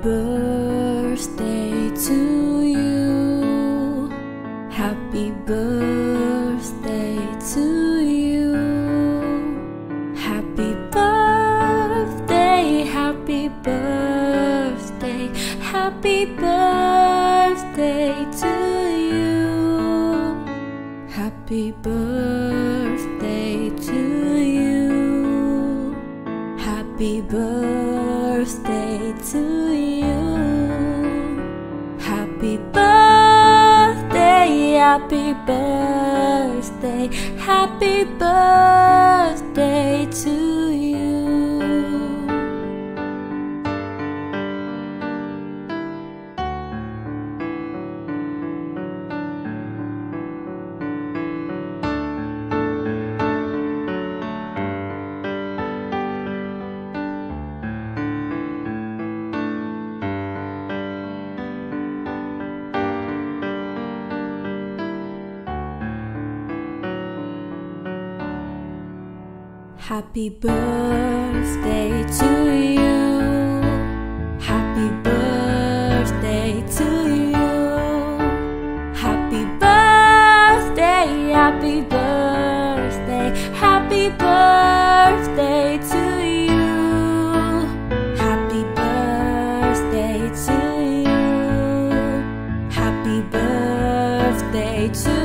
birthday to you. Happy birthday to you. Happy birthday, happy birthday, happy birthday to you. Happy birthday to you. Happy birthday to you. Happy birthday, happy birthday, happy birthday to you. Happy birthday to you. Happy birthday to you. Happy birthday, happy birthday, happy birthday to you. Happy birthday to you. Happy birthday to you.